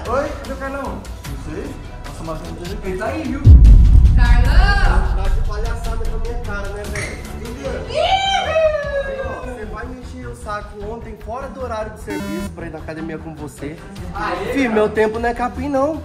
Oi, cadê o Carlão? Não sei. Nossa, mas não tem jeito. Ele tá aí, viu? Carlão! Tá de palhaçada com a minha cara, né, velho? Você vai me encher o saco ontem fora do horário de serviço pra ir na academia com você. Filho, meu tempo não é capim, não.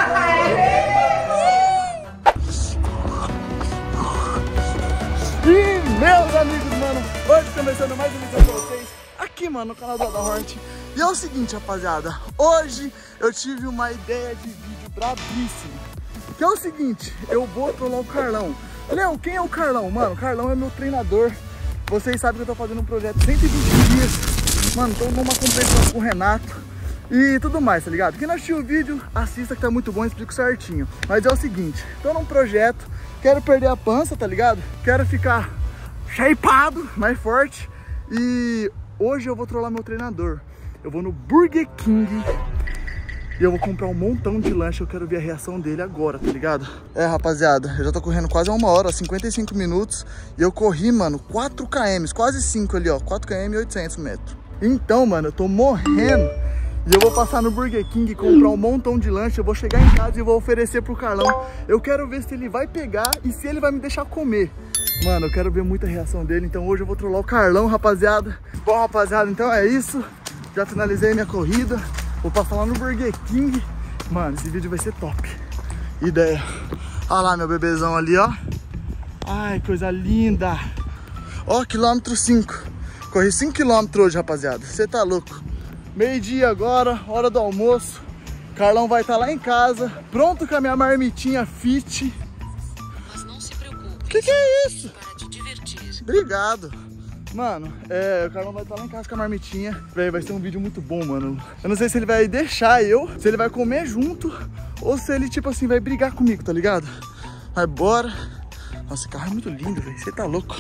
E meus amigos, mano, hoje começando mais um vídeo pra vocês aqui, mano, no canal da Hornet. E é o seguinte, rapaziada, hoje eu tive uma ideia de vídeo brabíssima. Que é o seguinte, eu vou trollar o Carlão. Léo, quem é o Carlão? Mano, o Carlão é meu treinador. Vocês sabem que eu tô fazendo um projeto de 120 dias. Mano, tô numa competição com o Renato e tudo mais, tá ligado? Quem não assistiu o vídeo, assista que tá muito bom, eu explico certinho. Mas é o seguinte, tô num projeto, quero perder a pança, tá ligado? Quero ficar shapeado, mais forte. E hoje eu vou trollar meu treinador. Eu vou no Burger King e eu vou comprar um montão de lanche. Eu quero ver a reação dele agora, tá ligado? É, rapaziada, eu já tô correndo quase 1 hora, 55 minutos. E eu corri, mano, 4 km, quase 5 ali, ó. 4 km e 800 metros. Então, mano, eu tô morrendo. E eu vou passar no Burger King e comprar um montão de lanche. Eu vou chegar em casa e vou oferecer pro Carlão. Eu quero ver se ele vai pegar e se ele vai me deixar comer. Mano, eu quero ver muita reação dele. Então hoje eu vou trollar o Carlão, rapaziada. Bom, rapaziada, então é isso. Já finalizei minha corrida. Vou passar lá no Burger King. Mano, esse vídeo vai ser top. Ideia. Olha lá meu bebezão ali, ó. Ai, coisa linda. Ó, quilômetro 5. Corri 5 km hoje, rapaziada. Você tá louco. Meio-dia agora, hora do almoço. Carlão vai estar lá em casa, pronto com a minha marmitinha fit. Mas não se preocupe. Que é isso? Para te divertir. Obrigado. Mano, o Carlão vai estar lá em casa com a marmitinha. Véi, vai ser um vídeo muito bom, mano. Eu não sei se ele vai deixar eu, se ele vai comer junto, ou se ele, tipo assim, vai brigar comigo, tá ligado? Mas bora. Nossa, esse carro é muito lindo, velho. Você tá louco.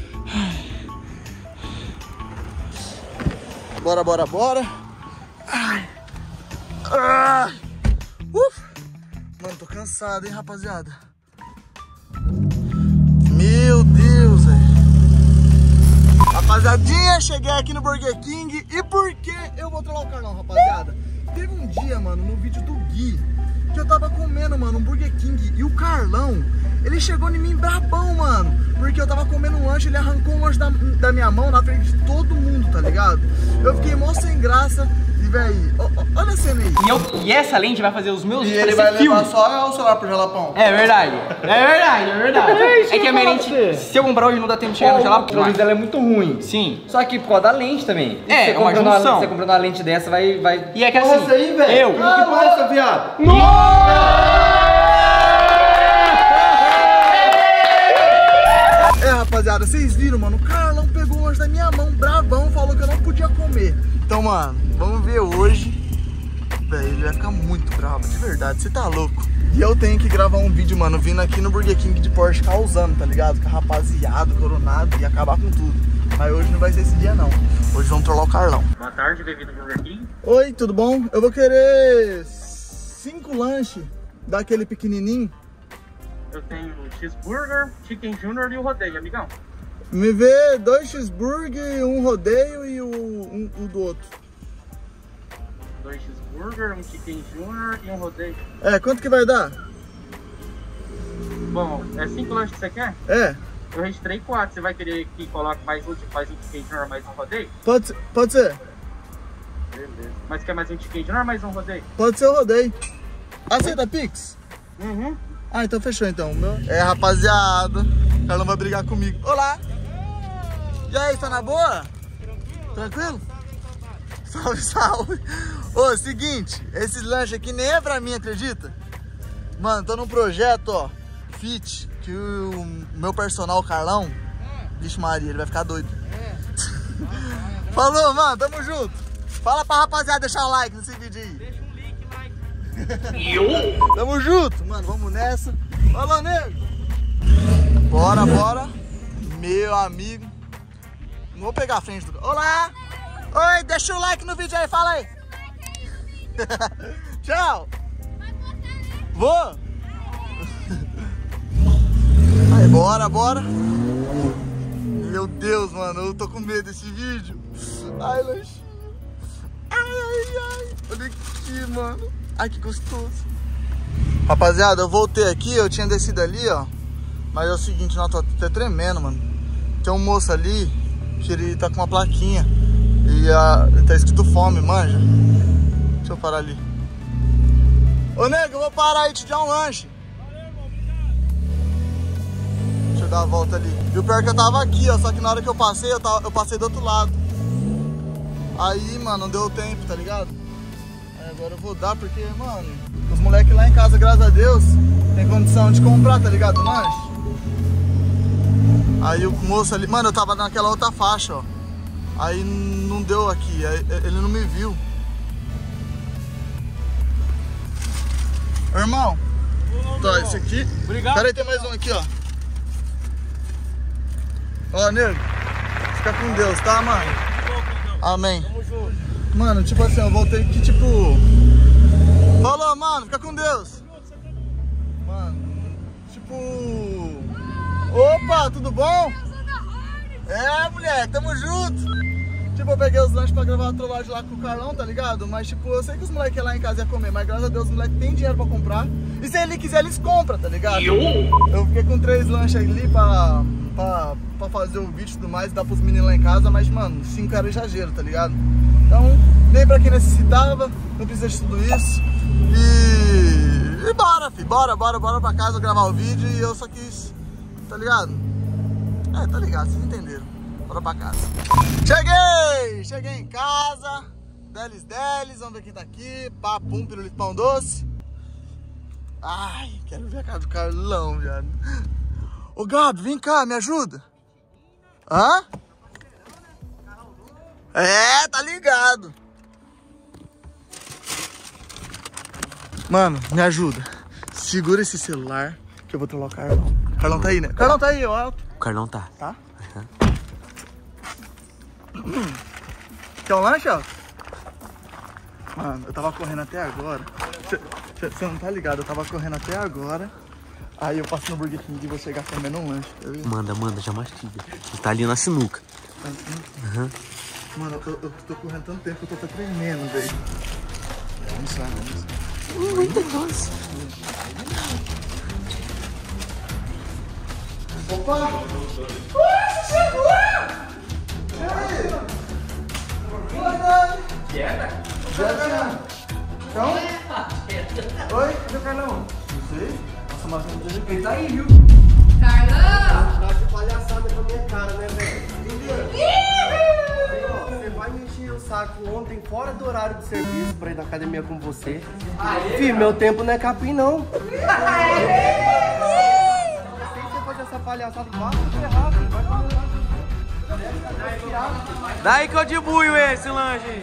Bora, bora, bora. Ai. Ah. Mano, tô cansado, hein, rapaziada. Meu Deus, velho. Rapaziadinha, cheguei aqui no Burger King. E por que eu vou trollar o Carlão, rapaziada? Teve um dia, mano, no vídeo do Gui, que eu tava comendo, mano, um Burger King. E o Carlão, ele chegou em mim brabão, mano. Porque eu tava comendo um lanche, ele arrancou um lanche da minha mão na frente de todo mundo, tá ligado? Eu fiquei mó sem graça. E, véi, olha a cena aí. E essa lente vai fazer os meus E vídeos ele vai parecer levar filme. só o celular pro Jalapão. É verdade. É verdade, é verdade. É que a minha lente, se eu comprar hoje não dá tempo de chegar no O Jalapão. produto dela é muito ruim. Sim. Só que por causa da lente também. É, Você é uma comprando junção. Você comprando uma lente dessa vai... E é que Olha assim, essa aí, velho. eu... Que porra é essa, viado? É, rapaziada, vocês viram, mano? O Carlão pegou o lanche da minha mão, bravão, falou que eu não podia comer. Então, mano, vamos ver hoje. Velho, ele vai ficar muito bravo, de verdade, você tá louco. E eu tenho que gravar um vídeo, mano, vindo aqui no Burger King de Porsche causando, tá ligado? Com a rapaziada, coronado e acabar com tudo. Mas hoje não vai ser esse dia, não. Hoje vamos trollar o Carlão. Boa tarde, bem-vindo ao Burger King. Oi, tudo bom? Eu vou querer 5 lanches daquele pequenininho. Eu tenho o cheeseburger, chicken junior e o rodeio, amigão. Me vê 2 cheeseburger, um rodeio e o do outro. 2 cheeseburger, um chicken junior e um rodeio. É, quanto que vai dar? Bom, é 5 lanches que você quer? É, Eu registrei 4. Você vai querer que coloque mais um chicken junior, mais um rodeio? pode ser. Beleza. Mas quer mais um chicken junior, mais um rodeio? Pode ser o rodeio. Aceita Pix? Uhum. Ah, então fechou então. É, rapaziada, o Carlão vai brigar comigo. Olá! E aí, tá na boa? Tranquilo? Salve, salve! Ô, seguinte, esse lanche aqui nem é pra mim, acredita? Mano, tô num projeto, ó, fit, que o meu personal, Carlão, vixe Maria, ele vai ficar doido. Falou, mano, tamo junto. Fala pra rapaziada deixar o like nesse vídeo aí. Deixa um like. Tamo junto, mano, vamos nessa. Falou, nego. Bora, bora. Meu amigo. Não vou pegar a frente do... Olá. Oi, deixa o like no vídeo aí, fala aí. Tchau. Vou. Aí, bora, bora. Meu Deus, mano, eu tô com medo desse vídeo. Ai, lanchinho. Ai, ai, ai. Olha aqui, mano. Ai, que gostoso. Rapaziada, eu voltei aqui, eu tinha descido ali, ó. Mas é o seguinte, não, tô até tremendo, mano. Tem um moço ali que ele tá com uma plaquinha e tá escrito fome, manja. Deixa eu parar ali. Ô, nego, eu vou parar aí e te dar um lanche. Valeu, irmão, obrigado. Deixa eu dar a volta ali. E o pior é que eu tava aqui, ó. Só que na hora que eu passei, eu passei do outro lado. Aí, mano, não deu tempo, tá ligado? Aí agora eu vou dar porque, mano, os moleques lá em casa, graças a Deus, tem condição de comprar, tá ligado? Lanche. Aí o moço ali, mano, eu tava naquela outra faixa, ó. Aí não deu aqui, aí ele não me viu. Irmão, tá, esse aqui. Obrigado. Pera aí, tem mais um aqui, ó. Ó, nego, fica com Deus, tá, mano? Amém. Tamo junto. Mano, tipo assim, eu voltei aqui, tipo... Falou, mano, fica com Deus. Mano, tipo... Opa, tudo bom? É, mulher, tamo junto. Tipo, eu peguei os lanches pra gravar a trollagem lá com o Carlão, tá ligado? Mas, tipo, eu sei que os moleques lá em casa iam comer, mas graças a Deus os moleques têm dinheiro pra comprar. E se ele quiser, eles compram, tá ligado? Eu fiquei com 3 lanches ali pra fazer o vídeo e tudo mais, dar pros meninos lá em casa, mas, mano, 5 era exagero, tá ligado? Então, bem pra quem necessitava, não precisa de tudo isso. E bora, fi, bora pra casa gravar o vídeo e eu só quis, tá ligado? É, tá ligado, vocês entenderam. Bora pra casa. Cheguei em casa. Delis, vamos ver quem tá aqui. Papum, pirulito, pão doce. Ai, quero ver a cara do Carlão, viado. Ô, Gabi, vem cá, me ajuda. Hã? É, tá ligado. Mano, me ajuda. Segura esse celular que eu vou trollar o Carlão. Carlão tá aí, né? Carlão tá aí, ó. O Carlão tá. Tá? Quer um lanche, ó? Mano, eu tava correndo até agora. Você não tá ligado? Eu tava correndo até agora. Aí eu passo no Burger King e vou chegar comendo um lanche, tá vendo? Manda, já mastiga. Tá ali na sinuca. Uhum. Mano, eu tô correndo tanto tempo que eu tô até tremendo, velho. Vamos lá. Muito doce. Opa! Você chegou! E aí? Boa tarde! Dieta? Então? Oi, cadê o Carlão? Não sei. Nossa, mas não tem jeito. Ele tá aí, viu? Carlão! Tá de palhaçada com a minha cara, né, velho? Você vai me encher o saco ontem fora do horário de serviço pra ir na academia com você. Fih, meu tempo não é capim, não. Fazer essa palhaçada, vai ferrar, vai comer. Daí que eu dibuio esse lanche aí.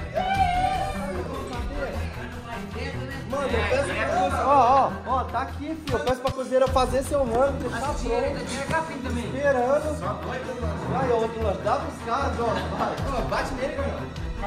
Mano, eu peço pra... Ó, tá aqui, filho. Eu peço pra cozinheira fazer seu rango, deixar pronto. Esperando. Vai, outro lanche. Dá pros caras, ó. Vai. Bate nele, cara.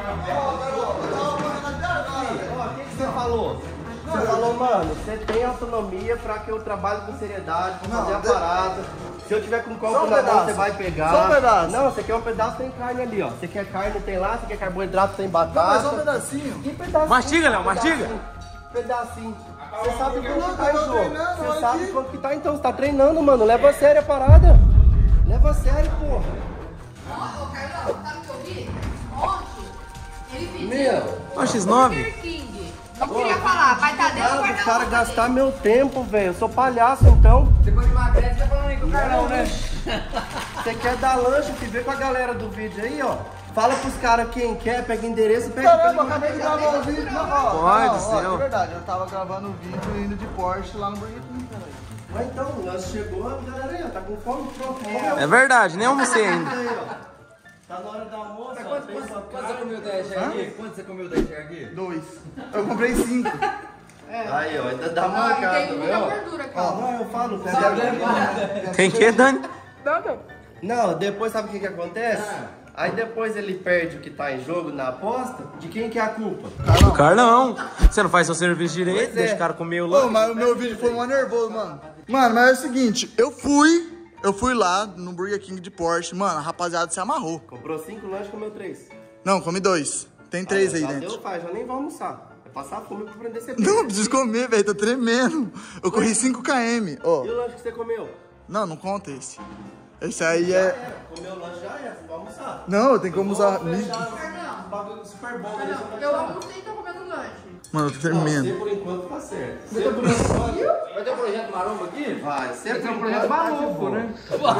Ó, o que você falou? Você falou, mano, você tem autonomia pra que eu trabalhe com seriedade, pra fazer a parada. Se eu tiver com um copo na mão, você vai pegar. Só um pedaço. Não, você quer um pedaço, tem carne ali, ó. Você quer carne, tem lá. Você quer carboidrato, tem batata. Mas só um pedacinho. Que pedacinho? Mastiga, Léo, mastiga. Pedacinho. Você sabe quanto que tá eu em tô jogo. treinando, Você olha sabe aqui. quanto que tá, então. Você tá treinando, mano. Leva a sério a parada. Leva a sério, porra. Ô, Carlão, sabe o que eu vi? Ontem, ele pediu Meu. Ó, X9. Burger King. Não queria falar, vai estar dentro do Os guarda-roupa caras dele. gastar meu tempo, velho. Eu sou palhaço, então. Depois de emagrece, tá falando aí com o Carlão, né? Você quer dar lanche, que vê com a galera do vídeo aí, ó. Fala pros caras quem quer, pega endereço e pega. Caramba, eu acabei de gravar o vídeo. Pai do céu. De verdade, eu tava gravando o vídeo indo de Porsche lá no Burger King, cara. Mas então, nós chegou, a galera aí, ó. Tá com fome, pronto. É verdade, nem almocei ainda. Aí, ó. Tá na hora do almoço, ó. Tem sua Quanto você carne. comeu da enxergue? Quanto você comeu da enxergue? 2. Eu comprei 5. Aí, ó, ainda dá Ó, e mancada, tem muita viu? gordura aqui, Ó, ó. não, eu falo, Tem que, Dani? Não, depois sabe o que acontece? Aí depois ele perde o que tá em jogo na aposta, de quem que é a culpa? O Carlão. Você não faz seu serviço direito, Pois é. deixa o cara comer o Ô, lanche. mas o meu vídeo foi um nervoso, mano. Mano, mas é o seguinte, eu fui lá no Burger King de Porsche, mano, a rapaziada se amarrou. Comprou 5 lanches, comeu 3. Não, come 2. Tem 3 aí já dentro. deu, pai, já nem vou almoçar. Passar fome pra aprender a ser Não, preciso comer, velho. Tô tremendo. Eu corri 5 km. Ó. E o lanche que você comeu? Não conta esse. Esse aí é... Comeu o lanche já era, você vai almoçar. Não, eu tenho que almoçar. Um bagulho super bom. Eu almocei e tô comendo lanche. Mano, eu tô tremendo. Você por enquanto tá certo. Você por enquanto... Vai ter um projeto maromba aqui? Vai, você por É um enquanto projeto tá de maluco, boa. né?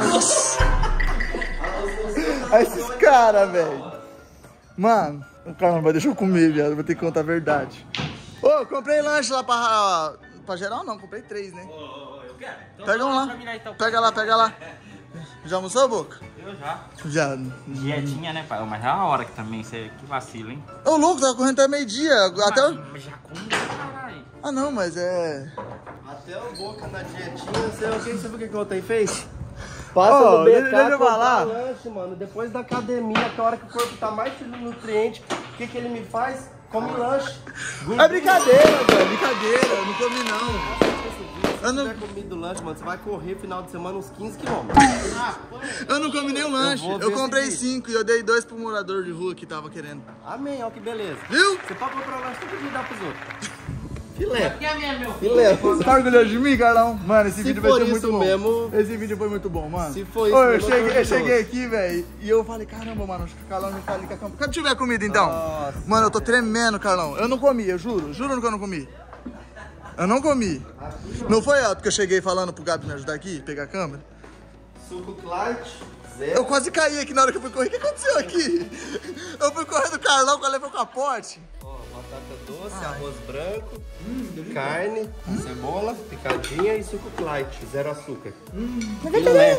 Olha esses caras, velho. Mano, o cara não vai deixar eu comer, viado. Vou ter que contar a verdade. Ô, comprei lanche lá pra geral, não. Comprei 3, né? Eu quero. Então, Pega um lá. Pega lá, pega lá. Já almoçou, Boca? Eu já. Já. Dietinha, né, pai? Mas é a hora que também você que vacila, hein? Ô, louco, tava correndo até meio-dia. Até... Mas já come, caralho. Ah, não, mas é... Até o Boca na dietinha, você viu o que o Ontem fez? Passa Ô, no deixa BK, eu comprar falar. lanche, mano. Depois da academia, que é a hora que o corpo tá mais cheio de nutriente, o que ele me faz? Come lanche. É brincadeira, velho. Brincadeira. Eu não comi, não. Se Eu não- tiver comido lanche, mano, você vai correr final de semana uns 15 km. Eu não comi nem o lanche. vou ver Eu comprei esse 5 e eu dei 2 pro morador de rua que tava querendo. Amém, ó que beleza. Viu? Você pode comprar lanche todo dia e dar pros outros. Filé. Aqui é minha, meu filho. Filé. Você tá orgulhoso de mim, Carlão? Mano, esse Se vídeo vai for ser isso muito bom. mesmo- Esse vídeo foi muito bom, mano. Se for isso Ô, eu mesmo, eu tô cheguei, orgulhoso. cheguei aqui, velho, e eu falei, caramba, mano, acho que o Carlão me tá ali com a câmera. Quando tiver comida, então? Nossa. Mano, eu tô tremendo, Carlão. Eu não comi, eu juro. Juro que eu não comi. Eu não comi. Não foi alto que eu cheguei falando pro Gabi me ajudar aqui, pegar a câmera? Suco Clyde, Eu zero. quase caí aqui na hora que eu fui correr. O que aconteceu aqui? Eu fui correr do Carlão, quando eu levei o capote. Ó, batata doce, arroz branco, carne, cebola, picadinha e suco Clyde, zero açúcar. Filé.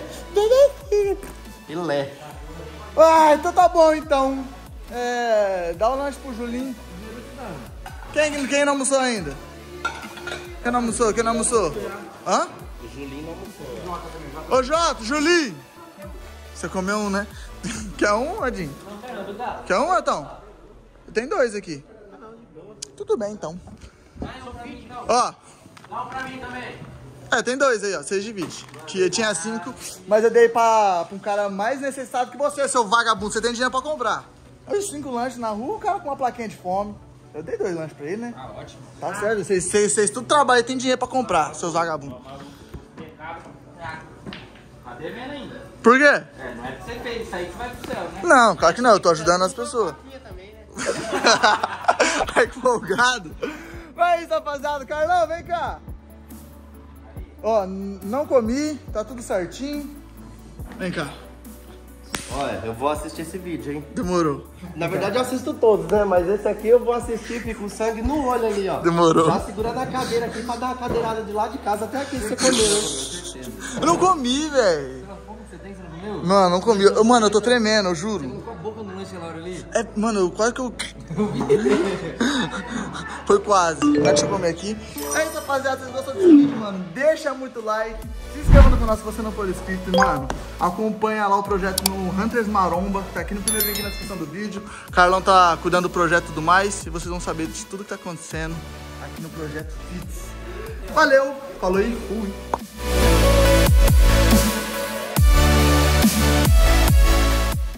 Filé. Ah, então tá bom, então. Dá o lanche pro Julinho. Quem não almoçou ainda? Quem não almoçou? Quem não almoçou? Hã? O Julinho não almoçou. Ô, Jota, Julinho! Você comeu um, né? Quer um, Edinho? Quer um, Etão? Tem 2 aqui. Tudo bem, então. Ó. Dá um pra mim também. Tem 2 aí, ó. Vocês dividem. Que eu tinha 5, mas eu dei pra um cara mais necessitado que você, seu vagabundo. Você tem dinheiro pra comprar. Os 5 lanches na rua, o cara com uma plaquinha de fome. Eu dei 2 lanches pra ele, né? Ah, ótimo. Tá certo, vocês tudo trabalham e tem dinheiro pra comprar, seus vagabundos. Tá devendo ainda. Por quê? Não é que você fez isso aí que vai pro céu, né? Não, claro que não, eu tô ajudando as pessoas. Ai, que folgado. Vai isso, rapaziada. Carlão, vem cá. Ó, não comi, tá tudo certinho. Vem cá. Olha, eu vou assistir esse vídeo, hein? Demorou. Na verdade eu assisto todos, né? Mas esse aqui eu vou assistir, fica com sangue no olho ali, ó. Demorou. Já segurando a cadeira aqui pra dar uma cadeirada de lá de casa até aqui você comeu, hein? Eu não comi, velho. Como você tem, você não comeu? Não, não comi. Mano, eu tô tremendo, eu juro. Com a boca no lanche na hora ali. Mano, quase que eu... Foi quase. Deixa eu comer aqui. É isso, rapaziada. Vocês gostam desse vídeo, mano? Deixa muito like. Se inscreva no canal se você não for inscrito. Mano, acompanha lá o projeto no Hunters Maromba. Tá aqui no primeiro link na descrição do vídeo. O Carlão tá cuidando do projeto e tudo mais. E vocês vão saber de tudo que tá acontecendo aqui no Projeto Fits. Valeu, falou e fui.